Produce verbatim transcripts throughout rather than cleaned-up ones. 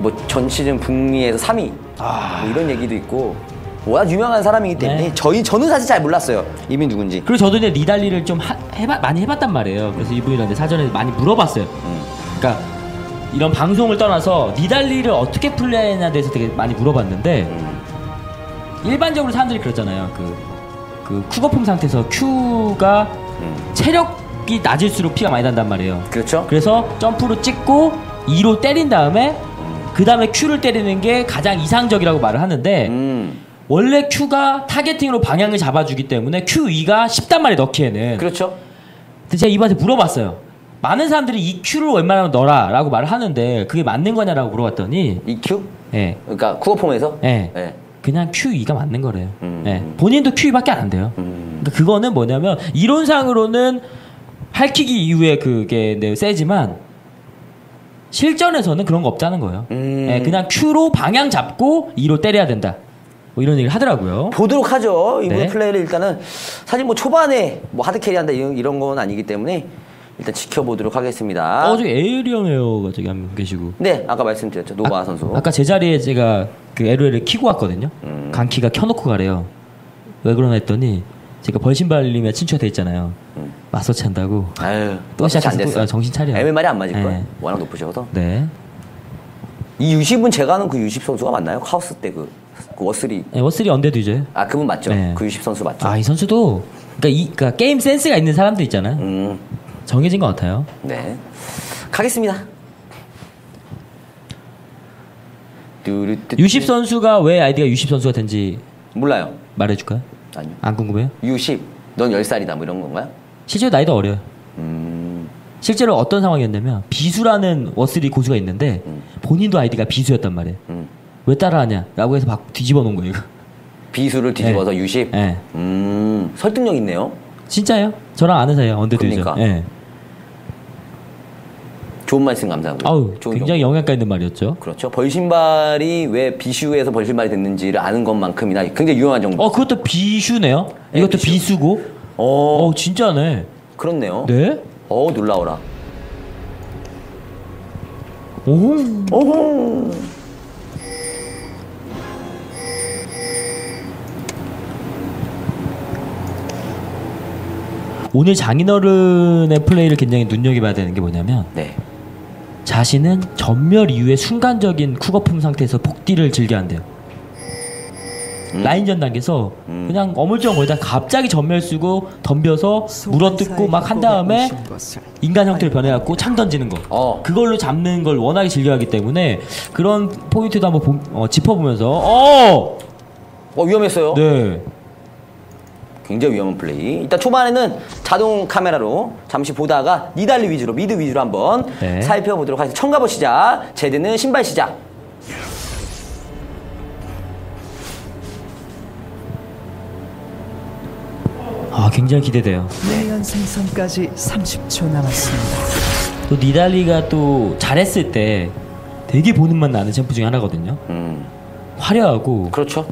뭐 전 시즌 북미에서 삼 위 아... 뭐 이런 얘기도 있고 워낙 유명한 사람이기 때문에 네. 저희 저는 사실 잘 몰랐어요 이분이 누군지. 그리고 저도 이제 니달리를 좀 하, 해봐, 많이 해봤단 말이에요. 그래서 이분이랑 사전에 많이 물어봤어요. 음. 그러니까 이런 방송을 떠나서 니달리를 어떻게 플레이하냐에 대해서 되게 많이 물어봤는데 음. 일반적으로 사람들이 그러잖아요. 그, 그 쿡거품 상태에서 Q가 음. 체력이 낮을수록 피가 많이 난단 말이에요. 그렇죠. 그래서 점프로 찍고 E로 때린 다음에 음. 그 다음에 Q를 때리는 게 가장 이상적이라고 말을 하는데 음. 원래 Q가 타겟팅으로 방향을 잡아주기 때문에 큐 이가 쉽단 말이에요, 넣기에는. 그렇죠. 근데 제가 이분한테 물어봤어요. 많은 사람들이 이 큐를 웬만하면 넣어라 라고 말을 하는데 그게 맞는 거냐라고 물어봤더니 이 큐? 네. 그러니까 쿡거폼에서? 네. 네. 그냥 큐 이가 맞는 거래요. 음. 네. 본인도 큐 이밖에 안 돼요. 음. 그러니까 그거는 뭐냐면 이론상으로는 할퀴기 이후에 그게 네, 세지만 실전에서는 그런 거 없다는 거예요. 음. 네, 그냥 Q로 방향 잡고 이로 때려야 된다. 뭐 이런 얘기를 하더라고요. 보도록 하죠. 이분의 네. 플레이를 일단은 사실 뭐 초반에 뭐 하드 캐리한다 이런, 이런 건 아니기 때문에 일단 지켜보도록 하겠습니다. 어, 저기 에이리언 에어가 저기 한 분 계시고. 네, 아까 말씀드렸죠. 노바 아, 선수. 아까 제 자리에 제가 그 엘오엘을 키고 왔거든요. 음. 강키가 켜놓고 가래요. 왜 그러나 했더니 제가 벌신발님의 친추가 돼 있잖아요. 음. 맞서치 한다고. 아유, 또 시작해서 아, 정신 차려. 엠엠알이 안 맞을 네. 거야. 워낙 높으셔서. 네. 이 유십은 제가 아는 그 유십 선수가 맞나요? 카오스 때 그 그 워쓰리. 네, 워쓰리 언데드죠. 아, 그분 맞죠? 네. 그 유십 선수 맞죠? 아, 이 선수도 그러니까 이 그러니까 게임 센스가 있는 사람들 있잖아요. 음. 정해진 것 같아요. 네. 가겠습니다. 유십 선수가 왜 아이디가 유십 선수가 된지 몰라요. 말해줄까요? 아니요. 안 궁금해요? 유십. 넌 열 살이다 뭐 이런 건가요? 실제로 나이도 어려요. 음. 실제로 어떤 상황이었냐면 비수라는 워쓰리 고수가 있는데 음. 본인도 아이디가 비수였단 말이에요. 음. 왜 따라하냐? 라고 해서 막 뒤집어 놓은 거예요. 비수를 뒤집어서 네. 유십? 네. 음, 설득력 있네요. 진짜요? 저랑 아는 사이에요. 언데드죠. 그러니까. 네. 좋은 말씀 감사하고요. 아우, 좋은 굉장히 정보. 영향가 있는 말이었죠. 그렇죠. 벌신발이 왜 비슈에서 벌신발이 됐는지를 아는 것만큼이나 굉장히 유용한 정보. 어, 그것도 비슈네요? 네, 이것도 비슈. 비수고? 어, 어, 진짜네. 그렇네요. 네? 어, 놀라워라. 오호. 오호. 오늘 장인어른의 플레이를 굉장히 눈여겨봐야 되는 게 뭐냐면 네. 자신은 전멸 이후에 순간적인 쿡거품 상태에서 복딜을 즐겨한대요. 음. 라인전 단계에서 음. 그냥 어물쩡거리다 갑자기 전멸 쓰고 덤벼서 물어뜯고 막 한 다음에 인간 형태로 변해갖고 창 던지는 거 어. 그걸로 잡는 걸 워낙에 즐겨하기 때문에 그런 포인트도 한번 보, 어, 짚어보면서 어! 어 위험했어요. 네. 굉장히 위험한 플레이. 일단 초반에는 자동 카메라로 잠시 보다가 니달리 위주로 미드 위주로 한번 네. 살펴보도록 하겠습니다. 청가보 시작. 제드는 신발 시작. 아 굉장히 기대돼요. 미니언 생성까지 삼십 초 남았습니다. 또 니달리가 또 잘했을 때 되게 보는 맛 나는 챔프 중에 하나거든요. 음. 화려하고. 그렇죠.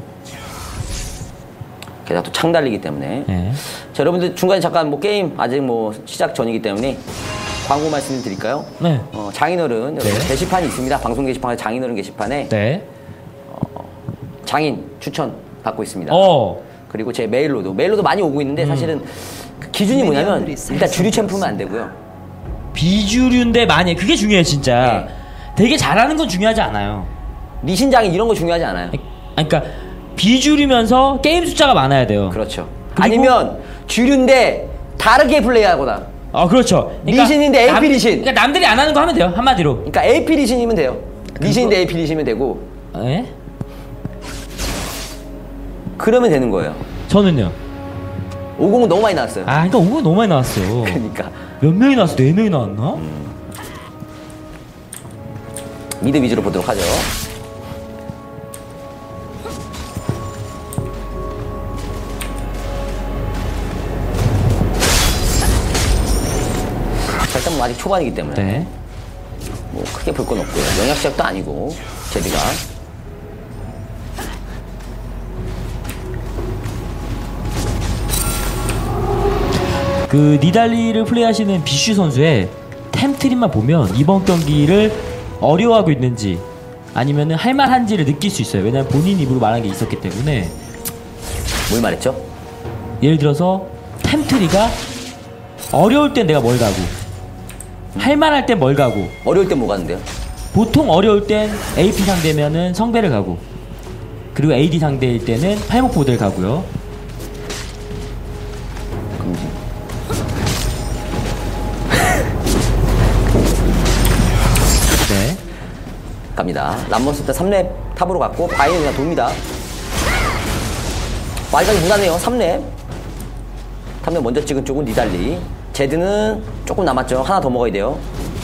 게다가 또 창 달리기 때문에. 네. 자, 여러분들 중간에 잠깐 뭐 게임 아직 뭐 시작 전이기 때문에 광고 말씀 드릴까요? 네. 어, 장인어른 네. 게시판이 있습니다. 방송 게시판에 장인어른 게시판에 네. 어, 장인 추천 받고 있습니다. 어. 그리고 제 메일로도 메일로도 많이 오고 있는데 음. 사실은 그 기준이 뭐냐면 일단 주류 챔프면 안 되고요. 비주류인데 많이 그게 중요해요 진짜. 네. 되게 잘하는 건 중요하지 않아요. 리신 장인 이런 거 중요하지 않아요. 아니, 그러니까 비주류면서 게임 숫자가 많아야 돼요. 그렇죠. 아니면 주류인데 다르게 플레이하거나. 아 그렇죠. 그러니까 리신인데 에이피 남, 리신. 그러니까 남들이 안 하는 거 하면 돼요 한마디로. 그러니까 에이피 리신이면 돼요. 리신인데 에이피 리신이면 되고. 에? 그러면 되는 거예요. 저는요. 오공은 너무 많이 나왔어요. 아 그러니까 오공은 너무 많이 나왔어. 그러니까. 몇 명이 나왔어? 네 명이 나왔나? 음. 미드 위주로 보도록 하죠. 일단 뭐 아직 초반이기 때문에 네. 뭐 크게 볼 건 없고요. 영약 시작도 아니고 제비가 그 니달리를 플레이하시는 비슈 선수의 템 트림만 보면 이번 경기를 어려워하고 있는지 아니면은 할만한지를 느낄 수 있어요. 왜냐면 본인 입으로 말한 게 있었기 때문에. 뭘 말했죠? 예를 들어서 템트리가 어려울 땐 내가 뭘 가고 할만할 땐 뭘 가고 어려울 땐 뭐 가는데요? 보통 어려울 땐 에이피 상대면은 성배를 가고 그리고 에이디 상대일 때는 팔목보드를 가고요. 금지. 네. 갑니다. 람머스 일단 삼 렙 탑으로 갔고 바이는 그냥 돕니다. 바이까지 무난해요. 삼 렙. 삼 렙 먼저 찍은 쪽은 니달리. 제드는 조금 남았죠. 하나 더 먹어야 돼요.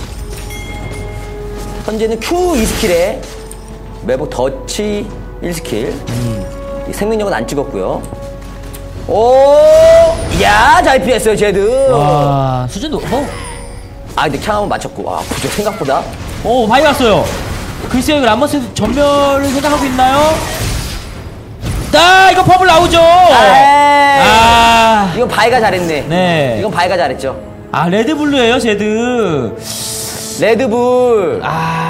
현재는 Q 이 스킬에 매복 더치 일 스킬. 음. 생명력은 안 찍었고요. 오, 야, 잘 피했어요, 제드. 와, 수준도, 어? 아, 근데 캬 한번 맞췄고. 와, 구조 생각보다. 오, 바이 왔어요. 글쎄요, 이거 람머스 전멸을 생각하고 있나요? 아, 이거 퍼블 나오죠? 아, 이건 바이가 잘했네. 네. 이건 바이가 잘했죠. 아, 레드블루예요, 제드. 레드불.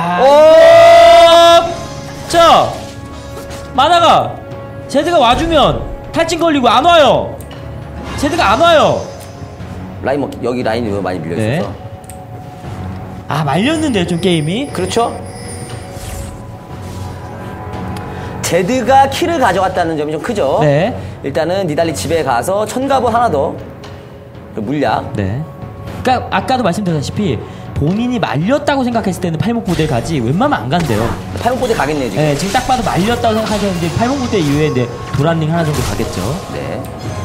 아, 오! 자, 마나가 제드가 와주면 탈진 걸리고 안 와요. 제드가 안 와요. 라인 뭐 여기 라인이 많이 밀려 있어서. 네. 아, 말렸는데요, 좀 게임이. 그렇죠. 제드가 킬을 가져갔다는 점이 좀 크죠. 네. 일단은 니달리 집에 가서 천가부 하나 더 물약. 네. 그러니까 아까도 말씀드렸다시피 본인이 말렸다고 생각했을 때는 팔목부대 가지 웬만하면 안 간대요. 팔목보대 가겠네요 지금. 네, 지금 딱 봐도 말렸다고 생각하셨는데 팔목부대 이후에 이제 도란링 하나 정도 가겠죠. 네.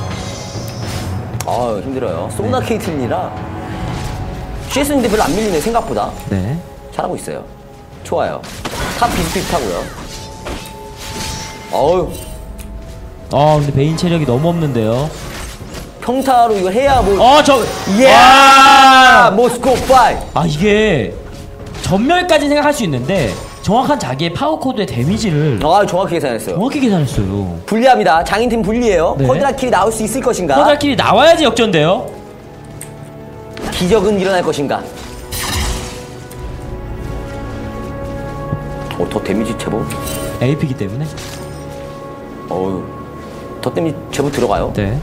아 힘들어요. 소나 네. 케이틀린이라 씨에스인데 별로 안 밀리네 생각보다. 네. 잘하고 있어요. 좋아요. 탑 비슷비슷하고요. 어우. 아, 근데 베인 체력이 너무 없는데요. 평타로 이거 해야 뭐. 어, 저. 이야! 모스코 파이. 아, 이게 전멸까지 생각할 수 있는데 정확한 자기의 파워 코드의 데미지를 아 정확히 계산했어요. 정확히 계산했어요. 불리합니다. 장인팀 불리해요. 네. 쿼드라킬이 나올 수 있을 것인가? 커달킬이 나와야지 역전돼요. 기적은 일어날 것인가? 어, 더 데미지 제법. 에이피기 때문에. 어우, 더 데미지 제법 들어가요. 네.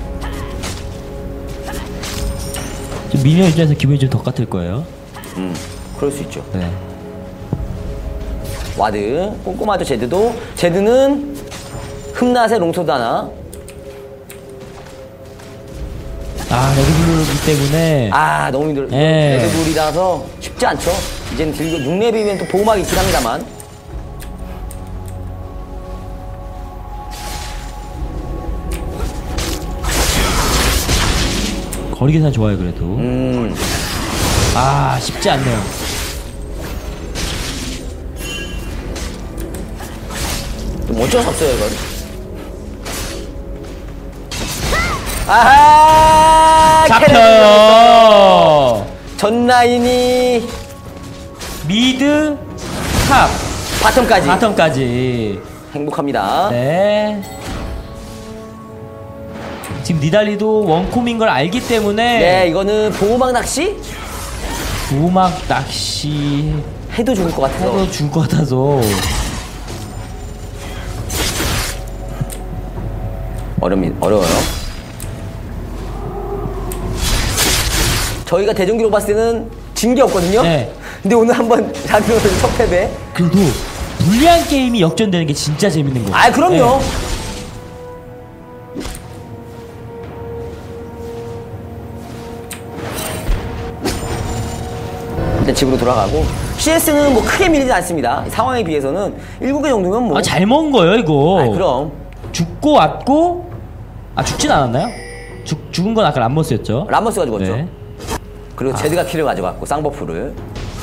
좀 미니언 입장에서 기분이 좀 더 같을 거예요. 음, 그럴 수 있죠. 네. 와드, 꼼꼼하죠, 제드도. 제드는 흠낫의 롱소드 하나. 아, 레드블루기 때문에. 아, 너무 힘들어. 예. 레드불이라서 쉽지 않죠. 이제는 들고 육 렙이면 또 보호막이 있긴 합니다만. 거리 계산 좋아요, 그래도. 음, 아, 쉽지 않네요. 좀 어쩔 수 없어요, 이건. 아하! 잡혀요. 전 라인이 미드, 탑, 바텀까지. 바텀까지. 행복합니다. 네. 지금 니달리도 원콤인 걸 알기 때문에. 네, 이거는 보호막 낚시? 보호막 낚시 해도 좋을 것 같아서. 해도 줄 것 같아서. 어렵니, 어려워요. 저희가 대전기로 봤을 때는 진 게 없거든요? 네. 근데 오늘 한번 장면을 첫 패배. 그래도 불리한 게임이 역전되는 게 진짜 재밌는 거예요. 아, 그럼요. 네. 일단 집으로 돌아가고. 씨에스는 뭐 크게 밀리지 않습니다. 상황에 비해서는 일곱 개 정도면 뭐. 아, 잘 먹은 거예요, 이거. 아, 그럼. 죽고 왔고. 아, 죽진 않았나요? 죽, 죽은 건 아까 람머스였죠. 라머스가 죽었죠. 네. 그리고 제드가 킬을 가져갔고, 쌍버프를.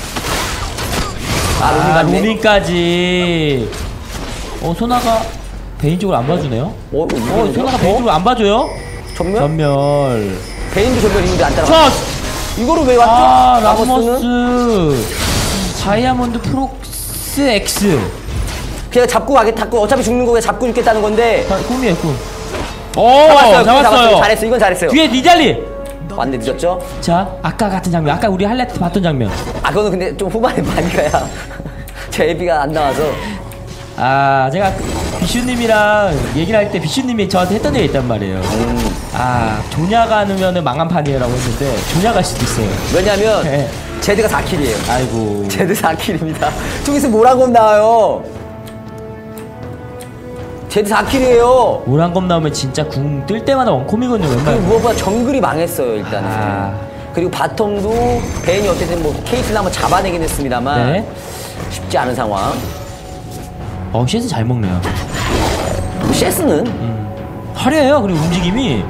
아, 아, 로밍 갔네. 로밍까지. 어, 소나가 베인 쪽으로 안 봐주네요. 어, 어, 소나가 베인 쪽으로 안 봐줘요? 전멸? 전멸. 베인도 전멸 있는데 안 따라가. 첫! 이거로 왜 왔죠? 아, 라머스는? 라모스. 다이아몬드 프록스 X. 그냥 잡고 가겠다고. 어차피 죽는 거 그냥 잡고 죽겠다는 건데. 아, 꿈이에요, 꿈. 오, 잡았어요. 잡았어요. 잡았어요. 잘했어. 이건 잘했어요. 뒤에 니달리. 왔는데 늦었죠? 자, 아까 같은 장면. 아까 우리 할라이트 봤던 장면. 아, 그거는 근데 좀 후반에 많이 가야. 제 에비가 안 나와서. 아 제가 비슈님이랑 얘기를 할 때 비슈님이 저한테 했던 얘기 있단 말이에요. 음. 아 조냐가 넣으면 망한 판이에요라고 했는데 조냐갈 수도 있어요. 왜냐면 네. 제드가 사 킬이에요. 아이고. 제드 사 킬입니다. 저기서 모란검 나와요. 제드 사 킬이에요. 모란검 나오면 진짜 궁 뜰 때마다 원콤이거든요. 그리고 웬만하면. 무엇보다 정글이 망했어요 일단은. 아. 그리고 바텀도 베인이 어쨌든 뭐 케이스를 한번 잡아내긴 했습니다만 네. 쉽지 않은 상황. 어 씨에스 잘 먹네요. 셰스는 음. 화려해요. 그리고 움직임이.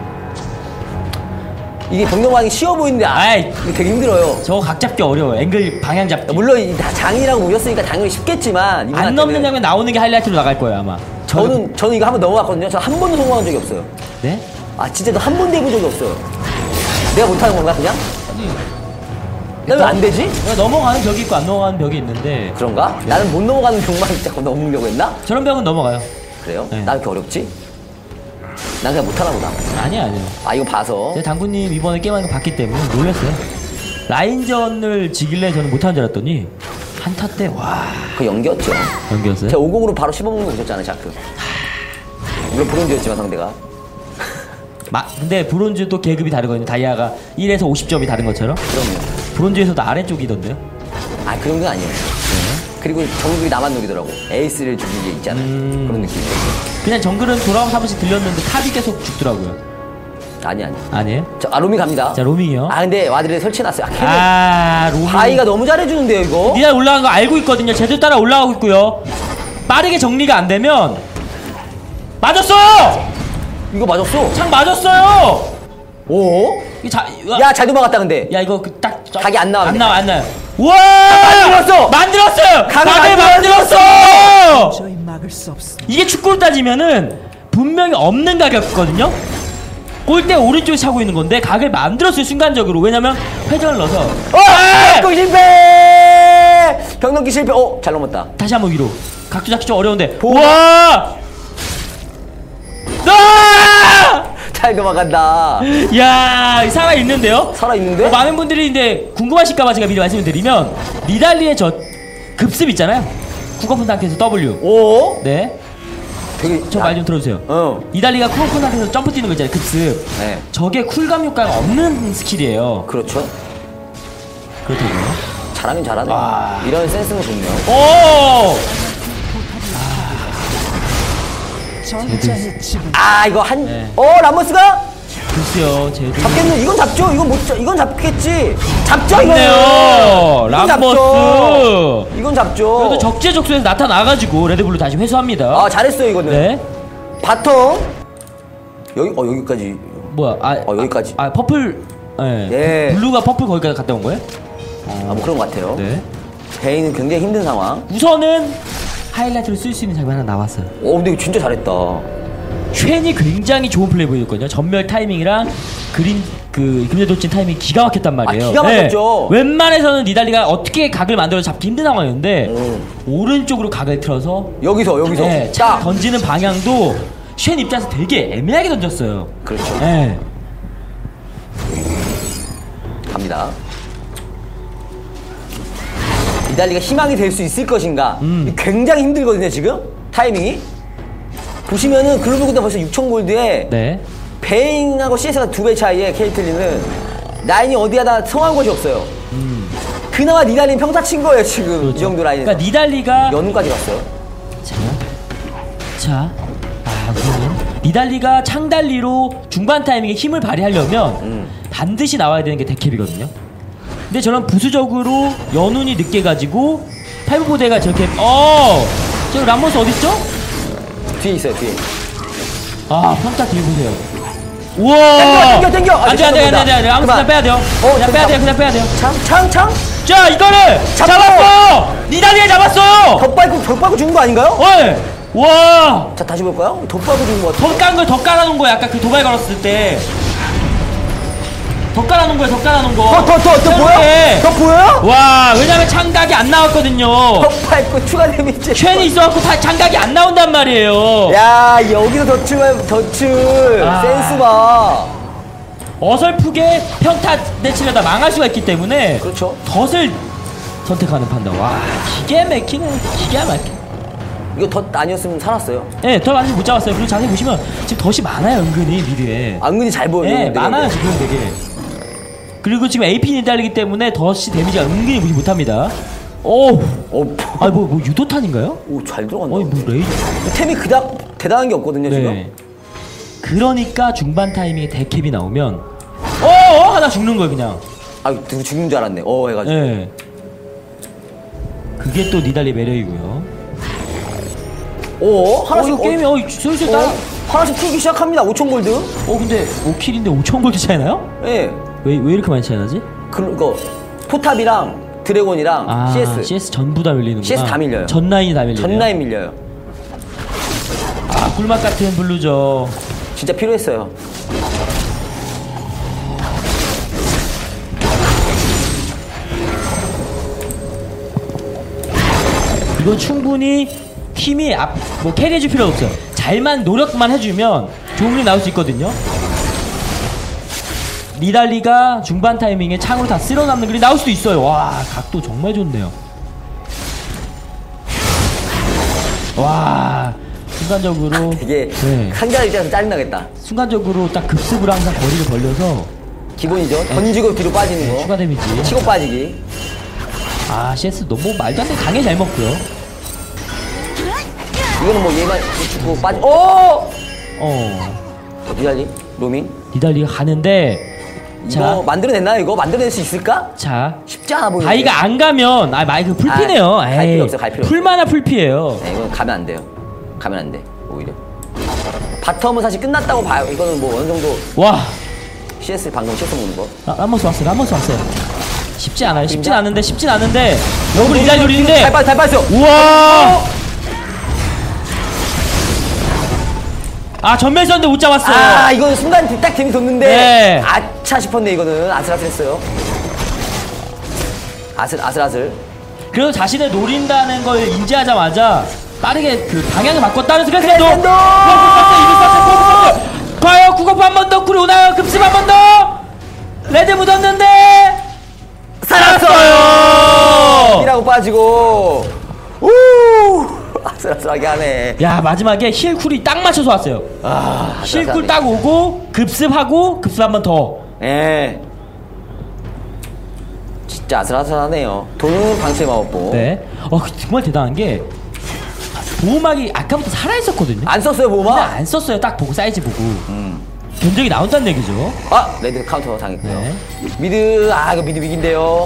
이게 병력왕이 쉬워 보이는데 아, 아이. 이게 되게 힘들어요. 저거 각 잡기 어려워요. 앵글 방향 잡기. 물론 이 다 장이라고 모였으니까 당연히 쉽겠지만 안 이분한테는 넘는 장면 나오는 게 하이라이트로 나갈 거예요 아마. 저는 저는 이거 한번 넘어갔거든요. 저 한 번도 성공한 적이 없어요. 네? 아 진짜 한 번도 해본 적이 없어요. 내가 못하는 건가 그냥? 나 왜 안 되지? 내가 넘어가는 벽이 있고 안 넘어가는 벽이 있는데 그런가? 네. 나는 못 넘어가는 벽만 자꾸 넘으려고 했나? 저런 벽은 넘어가요. 그래요? 네. 나 왜 이렇게 어렵지? 난 그냥 못하나 보다. 아니야 아니야. 아 이거 봐서 제가 당구님 이번에 게임하는 거 봤기 때문에 놀랐어요. 라인전을 지길래 저는 못하는 줄 알았더니 한타 때 와 그 연기였죠. 연기였어요? 제가 오공으로 바로 씹어먹는 거 보셨잖아요 자크. 물론 브론즈였지만 상대가. 마, 근데 브론즈도 계급이 다르거든요. 다이아가 일에서 오십 점이 다른 것처럼. 그럼요. 브론즈에서도 아래쪽이던데요. 아 그런 건 아니에요. 그리고 정글이 나만 노리더라고. 에이스를 죽인 게 있잖아요. 음. 그런 느낌이에요. 그냥 정글은 돌아오면서 한 번씩 들렸는데 탑이 계속 죽더라고요. 아니 아니. 아니에요? 저, 아 로밍 갑니다. 자 로밍이요. 아 근데 와드를 설치해놨어요. 아, 캐릭. 아 로밍. 바이가 너무 잘해주는데요 이거. 니달 올라간 거 알고 있거든요. 제대로 따라 올라가고 있고요. 빠르게 정리가 안 되면 맞았어요. 이거 맞았어. 창 맞았어요. 오? 이 자, 야 잘 도망갔다 근데. 야 이거 그딱 각이 안 나와, 안 근데. 나와 안 나와. 우와! 만들었어! 만들었어요. 각을 각을 만들었어! 만들었어. 저희 막을 수 없습니다. 이게 축구로 따지면은 분명히 없는 각이었거든요. 골대 오른쪽에 차고 있는 건데 각을 만들었어요 순간적으로. 왜냐면 회전을 넣어서. 어! 벽 실패! 벽 넘기 실패. 어? 잘 넘었다. 다시 한번 위로. 각도 잡기 좀 어려운데. 보호막. 우와! 아! 잘 도망간다. 야, 살아 있는데요? 살아있는데? 어, 많은 분들이 이제 궁금하실까봐 제가 미리 말씀을 드리면 니달리의 저 급습 있잖아요. 쿠거폰 상태에서 W. 오? 네. 되게 저 말 좀 들어주세요. 어. 니달리가 쿠거폰 상태에서 점프 뛰는 거 있잖아요. 급습. 네. 저게 쿨감 효과가 없는 스킬이에요. 그렇죠. 그렇다고요? 잘하긴 잘하네. 와. 이런 센스는 좋네요. 오! 전자의 지분 아 이거 한. 네. 어 라모스가 글쎄요, 쟤도. 잡겠네. 이건 잡죠. 이건 못 잡. 이건 잡겠지. 잡죠 이거는. 네요 이건 람버스. 잡죠. 이건 잡죠. 그래도 적재적소에서 나타나가지고 레드블루 다시 회수합니다. 아 잘했어요 이거는. 네. 바텀. 여기 어 여기까지. 뭐야? 아, 어, 여기까지. 아, 아 퍼플. 예. 예. 블루가 퍼플 거기까지 갔다 온 거예요? 아 뭐 그런 것 같아요. 네. 베인은 굉장히 힘든 상황. 우선은 하이라이트를 쓸 수 있는 장면 하나 나왔어요. 오 근데 이거 진짜 잘했다. 쉔이 굉장히 좋은 플레이 보였거든요. 전멸 타이밍이랑 그린 그 금세 돌진 타이밍 기가 막혔단 말이에요. 아, 기가 막혔죠. 네. 웬만해서는 니달리가 어떻게 각을 만들어 잡기 힘든 상황이었는데 음. 오른쪽으로 각을 틀어서 여기서 여기서 네, 딱. 차 던지는 방향도 쉔 입장에서 되게 애매하게 던졌어요. 그렇죠. 네. 갑니다. 이달리가 희망이 될 수 있을 것인가? 음. 굉장히 힘들거든요 지금 타이밍이. 보시면은 글로벌 구단 벌써 육천 골드에 네. 베인하고 씨에스가 두 배 차이에 케이틀린은 라인이 어디에다 성한 곳이 없어요. 음. 그나마 니달리는 평타 친 거예요 지금. 그렇죠. 이 정도 라인. 그러니까 니달리가 연운까지 갔어요. 자, 자, 아, 우선은 니달리가 창달리로 중반 타이밍에 힘을 발휘하려면 음. 반드시 나와야 되는 게 데캡이거든요. 근데 저는 부수적으로 연운이 늦게 가지고 파이브보드가 저렇게 어, 저 람모스 어딨죠? 뒤에 있어요 뒤에. 아, 평타 뒤에 보세요. 우와! 땡겨, 땡겨, 땡겨! 아, 안 돼, 안 돼, 안 돼, 안 돼, 안 돼. 아무 그만. 그냥 빼야 돼요. 어, 그냥 빼야 잠깐. 돼요, 그냥 빼야 돼요. 창, 창, 창? 자, 이거를 잡고! 잡았어! 니달리가 잡았어요! 덧 밟고, 덧 밟고 죽은 거 아닌가요? 어이! 와! 자, 다시 볼까요? 덧 밟고 죽은 거 같아. 더 깐 걸 더 깔아놓은 거야. 아까 그 도발 걸었을 때. 더 깔아놓은 거야. 더 깔아놓은 거. 더, 더, 더, 더 보여? 새롭게. 더 보여? 와, 왜냐면 창각이 안 나왔거든요. 덧 밟고 추가 데미지. 쉔이 있어갖고 다 창각이 안 나온단 말이에요. 야, 여기서 덧출, 덧출. 아. 센스 봐. 어설프게 평타 내치려다 망할 수가 있기 때문에 그렇죠. 덫을 선택하는 판단. 와, 기가 막히네. 기가 막혀. 이거 덧 아니었으면 살았어요. 네, 더 많이 못 잡았어요. 그리고 자세히 보시면 지금 덫이 많아요, 은근히 미드에. 은근히 잘 보여요. 네, 많아요 지금 되게. 그리고 지금 에이피 니달리기 때문에 덫이 데미지가 은근히 무시 못합니다. 오, 어, 아니 뭐, 뭐 유도탄인가요? 오, 잘 들어간다. 어이 뭐 레이저. 템이 그닥 대단한 게 없거든요, 지금. 네. 그러니까 중반 타이밍에 데캡이 나오면 어, 어 하나 죽는 거예요 그냥. 아, 누구 죽는 줄 알았네. 어, 해가지고. 네. 그게 또 니달리 매력이고요. 오, 어, 하나씩 이거 게임이 어, 슬슬 따라. 어, 하나씩 풀기 시작합니다. 오천 골드. 어 근데 오 킬인데 오천 골드 차이 나요? 예. 왜, 왜 이렇게 많이 차이 나지? 그, 거 포탑이랑 드래곤이랑 아, 씨에스. 씨에스 전부 다 밀리는구나. 씨에스 다 밀려요. 전 라인이 다 밀리네요. 전 라인 밀려요. 아, 꿀맛 같은 블루죠. 진짜 필요했어요. 이건 충분히 팀이 앞, 뭐 캐리해줄 필요 없어요. 잘만 노력만 해주면 좋은 게 나올 수 있거든요. 니달리가 중반 타이밍에 창으로 다 쓸어남는 글이 나올 수도 있어요. 와, 각도 정말 좋네요. 와, 순간적으로 이게 네. 상대할 입장에서 짜증나겠다. 순간적으로 딱 급습으로 항상 거리를 벌려서 기본이죠. 던지고 뒤로 빠지는 네, 거. 추가 데미지. 치고 빠지기. 아, 씨에스 너무 말도 안 돼. 당연히 잘 먹고요. 이거는 뭐 얘만 죽고 빠지. 오! 어, 니달리? 로밍? 니달리가 가는데 이거 자, 만들어냈나요? 이거 만들어낼 수 있을까? 자, 쉽지 않아 보이는데. 바이가 안 가면 아 마이크 풀피네요. 아, 갈 필요 없어, 갈 필요 없어. 풀만화 풀피예요. 네, 이건 가면 안 돼요. 가면 안 돼. 오히려. 바텀은 사실 끝났다고 봐요. 이거는 뭐 어느 정도 와, 씨에스 방금 씨에스 먹는 거. 라, 라모스 왔어요. 라모스 왔어요. 쉽지 않아요. 쉽진 진짜? 않은데 쉽진 않은데 너무 리달 노리는데. 달 빠졌어, 달 빠졌어. 우와. 아, 전멸 썼는데 못 잡았어요. 아, 이거는 순간 딱 재미 돋는데. 네. 아차 싶었네, 이거는. 아슬아슬했어요. 아슬, 아슬아슬. 그래도 자신을 노린다는 걸 인지하자마자 빠르게 그 방향을 바꿨다는 생각도. 크레센도! 과연 구급 한 번 더 쿨이 오나요? 급습 한 번 더. 레드 묻었는데 살았어요! 이라고 빠지고. 우! 아슬아슬하게 하네. 야, 마지막에 힐 쿨이 딱 맞춰서 왔어요. 아, 힐 쿨 딱 오고 급습하고 급습 한 번 더. 예. 진짜 아슬아슬하네요. 돈은 방치의 마법보. 네. 어, 정말 대단한 게 보호막이 아까부터 살아 있었거든요. 안 썼어요, 근데 보호막? 안 썼어요. 딱 보고 사이즈 보고. 음. 견적이 나온다는 얘기죠. 아, 레드 카운터 당했고요. 네. 미드, 아, 이거 미드 위기인데요.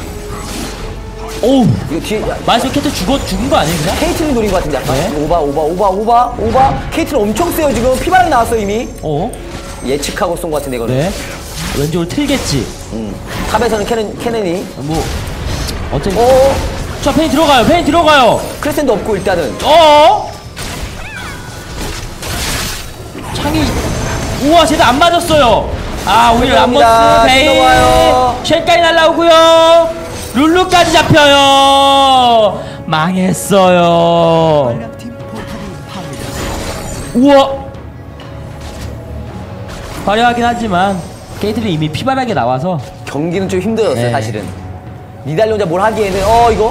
오우. 이거 뒤에, 야, 마이스 캐트 죽어 죽은 거 아니에요, 그냥? 케이틀린 노린 것 같은데, 약간. 네. 오바, 오바, 오바, 오바, 오바. 케이틀린 엄청 세요, 지금. 피바람 나왔어요, 이미. 어? 예측하고 쏜 것 같은데, 이거는. 네. 왼쪽으로 틀겠지. 음. 탑에서는 캐넨, 캐넨이. 뭐 어차피. 어, 자, 페인 들어가요. 페인 들어가요. 크레센도 없고, 일단은. 어? 창이. 우와, 쟤도 안 맞았어요. 아, 오히려 들어갑니다. 람버스 베인 들어와요. 쉘까지 날라오고요. 룰루까지 잡혀요. 망했어요. 빨간팀 포탑이 파괴되었습니다. 우와. 화려하긴 하지만 게이트는 이미 피바닥에 나와서. 경기는 좀 힘들었어요, 네. 사실은. 니달리 혼자 뭘 하기에는, 어, 이거.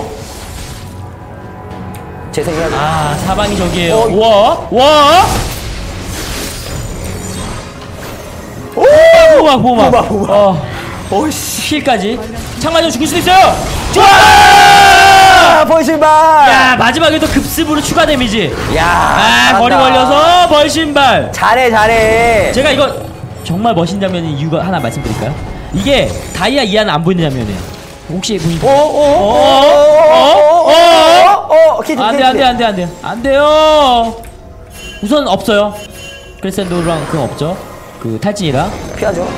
재생해야죠. 아, 사방이 저기에요. 어, 우와. 와. 오! 보호막 보호막. 보호막, 보호막. 어. 어이씨. 힐까지. 창맞으면 죽을 수도 있어요. 좋아. 아, 벌신발! 야, 마지막에도 급습으로 추가 데미지. 야, 아, 거리 잘한다. 벌려서 벌신발. 잘해, 잘해. 제가 이거 정말 멋진 장면인 이유가 하나 말씀드릴까요? 이게 다이아 이하는 안 보이는 장면이에요. 혹시 보이는? 어, 어, 어, 어, 어, 어, 케이틀, 안돼 안돼 안돼 안돼 안 돼요. 우선 없어요. 크레센도랑 그건 없죠. 그 탈진이랑. 피하죠.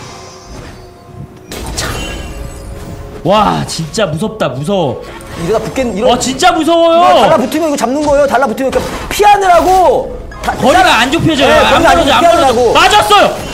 와, 진짜 무섭다 무서워. 이러다 붙겠, 이러. 어, 진짜 이거 무서워요. 달라붙으면 이거 잡는 거예요. 달라붙으면 이렇게 피하느라고. 다- 거리가 안 좁혀져요. 네, 안 거리가 안 벌어져 안 좁혀지라고. 벌어져. 맞았어요.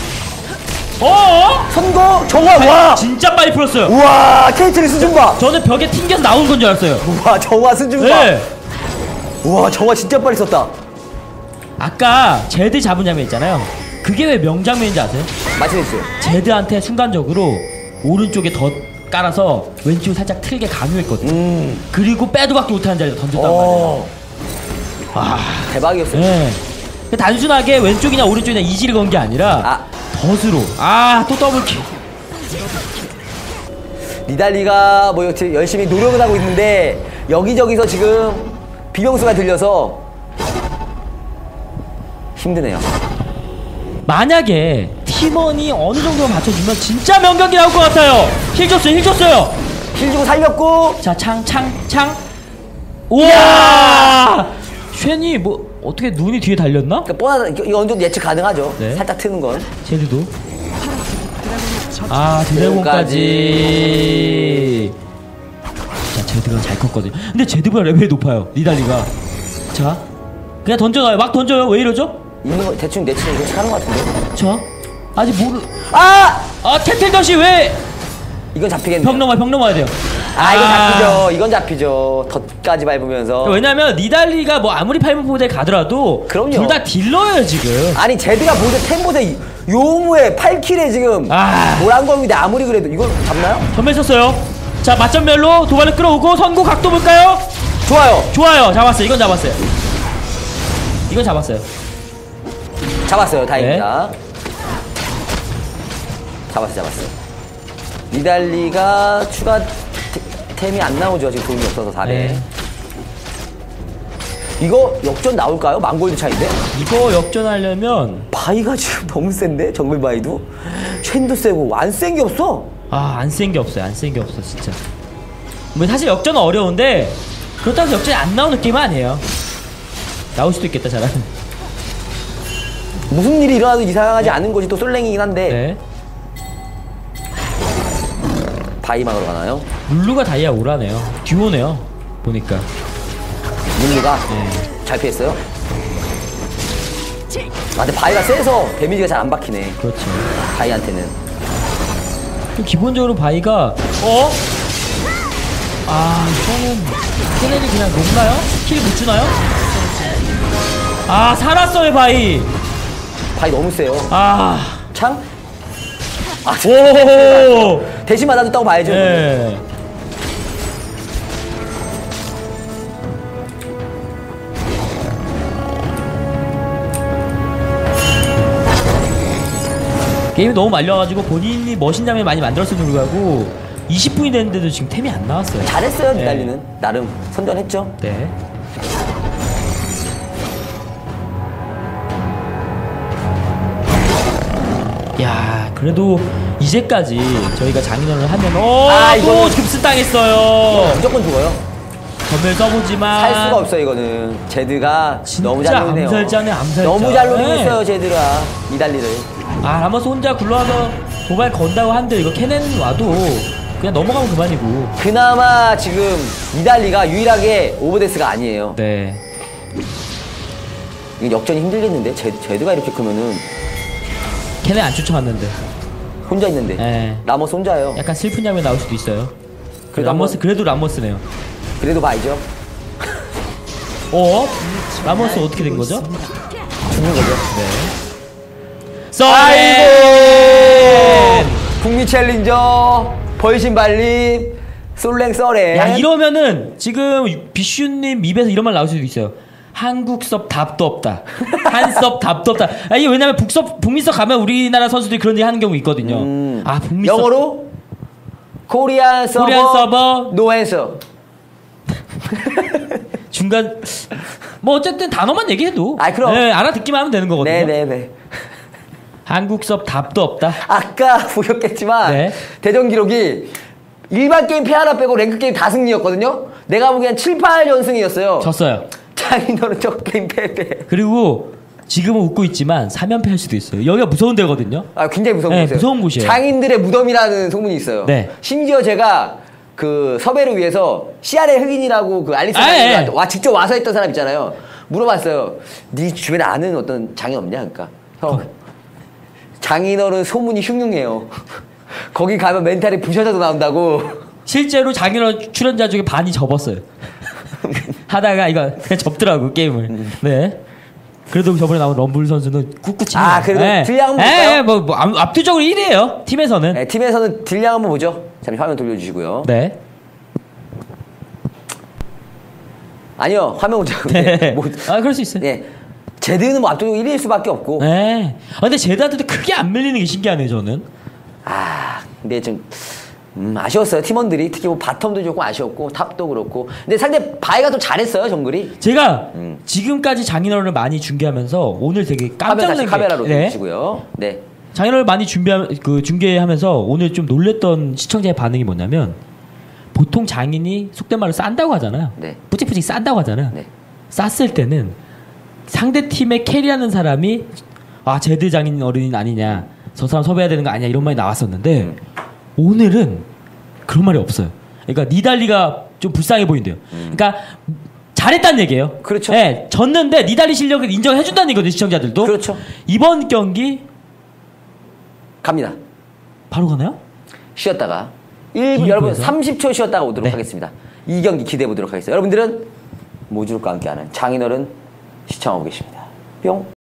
어? 선거 정화. 와. 진짜 빨리 풀었어요. 우와, 케이틀의 수준 봐. 저는 벽에 튕겨서 나온 건 줄 알았어요. 우와, 정화 수준 봐. 네. 우와, 정화 진짜 빨리 썼다. 아까 제드 잡은 장면 있잖아요. 그게 왜 명장면인지 아세요? 말씀해주세요. 제드한테 순간적으로 오른쪽에 더 깔아서 왼쪽을 살짝 틀게 강요했거든요. 음. 그리고 빼도 박도 못하는 자리로 던졌단 말이에요. 어. 아, 대박이었어요. 네. 단순하게 왼쪽이냐 오른쪽이냐 이지를 건 게 아니라 아. 덫으로. 아, 또 더블킬. 니달리가 뭐 여튼 열심히 노력을 하고 있는데 여기저기서 지금 비명수가 들려서 힘드네요. 만약에 팀원이 어느 정도 받쳐주면 진짜 명경기 나올 것 같아요. 힐 줬어요, 힐 줬어요. 힐 주고 살렸고. 자, 창, 창, 창. 우와! 쉔이 뭐 어떻게 눈이 뒤에 달렸나? 그러니까 뻔하다. 이거 어느 정도 예측 가능하죠. 네. 살짝 트는 건. 제드도. 아, 드래곤까지. 자, 제드가 잘 컸거든요. 근데 제드보다 레벨이 높아요. 니달리가. 자, 그냥 던져가요. 막 던져요. 왜 이러죠? 있는 거 대충 내치는 거 하는 것 같은데. 자, 아직 모르. 아! 아, 태틀덧이 왜? 이건 잡히겠네. 벽 넘어야, 벽 넘어야 돼요. 아, 이건 잡히죠. 이건 잡히죠. 덧까지 밟으면서. 왜냐면 니달리가 뭐 아무리 팔분 포대에 가더라도 그럼요. 둘 다 딜러예요 지금. 아니 제드가 보드 템보드 요무에 팔 킬에 지금 아. 모란검인데 아무리 그래도 이걸 잡나요? 전멸 썼어요. 자, 맞전멸로 도발을 끌어오고 선구 각도 볼까요? 좋아요. 좋아요. 잡았어요. 이건 잡았어요. 이건 잡았어요. 잡았어요. 다행입니다. 네. 잡았어, 잡았어. 니달리가 추가 테, 템이 안 나오죠. 지금 돈이 없어서 사백. 네. 이거 역전 나올까요? 망골드 차인데? 이거 역전하려면 바이가 지금 너무 센데? 정글 바이도? 쉔도 세고 안 센 게 없어. 아, 안 센 게 없어요. 안 센 게 없어 진짜. 뭐 사실 역전은 어려운데 그렇다고 해서 역전이 안 나오는 게임은 아니에요. 나올 수도 있겠다 잘하는. 무슨 일이 일어나도 이상하지 않은 곳이 또 솔랭이긴 한데. 네. 바이망으로 가나요? 룰루가 다이아 오라네요. 듀오네요. 보니까. 룰루가 네. 잘 피했어요. 아, 근데 바이가 세서 데미지가 잘 안 박히네. 그렇죠. 바이한테는. 또 기본적으로 바이가 어? 아, 이거는 케넨이 그냥 녹나요? 킬 못 주나요? 아, 살았어요 바이. 바이 너무 세요. 아, 창? 아, 오. 대신 맞아줬다고 봐야죠. 네. 게임이 너무 말려가지고 본인이 머신 장면 많이 만들었음에도 불구하고 이십 분이 됐는데도 지금 템이 안 나왔어요. 잘했어요, 네. 니달리는. 나름 선전했죠. 네. 야, 그래도 이제까지 저희가 장인어른을 하면 어, 아, 또 이거는- 급습당했어요. 무조건 죽어요. 전멸 써보지만 살 수가 없어요, 이거는. 제드가 진짜 너무 잘 노리네요. 암살자네, 암살자. 너무 잘 노리고 네. 있어요, 제드가. 니달리를. 아, 라머스 혼자 굴러와서 도발 건다고 한들 이거 캐넨 와도 그냥 넘어가면 그만이고. 그나마 지금 니달리가 유일하게 오버데스가 아니에요. 네. 이거 역전이 힘들겠는데? 제, 제드가 이렇게 크면은 캐넨 안 쫓아왔는데. 혼자 있는데. 네. 라모스 혼자예요. 약간 슬픈 장면 나올 수도 있어요. 그래도 라머스 한번- 그래도 라머스네요. 그래도 봐야죠. 어? 라머스 어떻게 된 거죠? 죽는 거죠. 써렌! 아이고! 북미 챌린저, 벌신 발림, 솔랭 썰에. 야, 이러면은 지금 비슈님 입에서 이런 말 나올 수도 있어요. 한국 섭 답도 없다. 한섭 답도 없다. 아, 이게 왜냐면 북섭 북미섭 가면 우리나라 선수들이 그런 얘기 하는 경우 있거든요. 음. 아, 북미섭 영어로 코리안 서버, 코리안 서버. 노 앤서. 중간 뭐 어쨌든 단어만 얘기해도 아, 그럼. 네, 알아듣기만 하면 되는 거거든요. 네네네. 한국 섭 답도 없다. 아까 보셨겠지만 네. 대전 기록이 일반 게임 패 하나 빼고 랭크 게임 다 승리였거든요. 내가 보기엔 칠, 팔 연승이었어요. 졌어요. 장인어른 저 게임 패배. 그리고 지금은 웃고 있지만 삼 연패 할 수도 있어요. 여기가 무서운 데거든요. 아, 굉장히 무서운 네, 곳이에요. 무서운 곳이에요. 장인들의 무덤이라는 소문이 있어요. 네. 심지어 제가 그 섭외를 위해서 씨알의 흑인이라고 그 알리스 아, 장인한테 예. 와 직접 와서 했던 사람 있잖아요. 물어봤어요. 네 주변에 아는 어떤 장인 없냐? 그러니까 형 장인어른 소문이 흉흉해요. 거기 가면 멘탈이 부셔져서 나온다고. 실제로 장인어른 출연자 중에 반이 접었어요. 하다가 이거 그냥 접더라고 게임을. 네. 그래도 저번에 나온 럼블 선수는 꿋꿋이. 아, 그래도 딜량 한번 볼까요? 네, 뭐, 뭐 압- 압도적으로 일 위예요. 팀에서는. 네, 팀에서는 딜량 한번 보죠. 잠시 화면 돌려주시고요. 네. 아니요, 화면 오자고. 네. 뭐, 아, 그럴 수 있어요. 예. 제드는 뭐 압도적으로 일 위일 수밖에 없고. 네. 아, 근데 제드한테도 크게 안 밀리는 게 신기하네요, 저는. 아, 근데 좀, 음, 아쉬웠어요. 팀원들이. 특히 뭐 바텀도 조금 아쉬웠고, 탑도 그렇고. 근데 상대 바이가 좀 잘했어요, 정글이. 제가 음. 지금까지 장인어른을 많이 준비하면서 오늘 되게 화면 깜짝 다시 놀란 게. 카메라로 네. 보시고요. 네. 장인어른을 많이 준비하, 그 중계하면서 오늘 좀 놀랬던 시청자의 반응이 뭐냐면 보통 장인이 속된 말로 싼다고 하잖아요. 네. 뿌직뿌직 싼다고 하잖아요. 네. 쌌을 때는 상대 팀에 캐리하는 사람이 아 제드 장인 어른이 아니냐, 저 사람 섭외해야 되는 거 아니냐 이런 말이 나왔었는데 음. 오늘은 그런 말이 없어요. 그러니까 니달리가 좀 불쌍해 보인대요. 음. 그러니까 잘했다는 얘기예요. 그렇죠. 네, 졌는데 니달리 실력을 인정해준다는 얘기거든요, 시청자들도. 그렇죠. 이번 경기 갑니다. 바로 가나요? 쉬었다가 일 분 일 여러분 분에서? 삼십 초 쉬었다가 오도록 네. 하겠습니다. 이 경기 기대해 보도록 하겠습니다. 여러분들은 모주룩과 함께하는 장인어른 시청하고 계십니다. 뿅.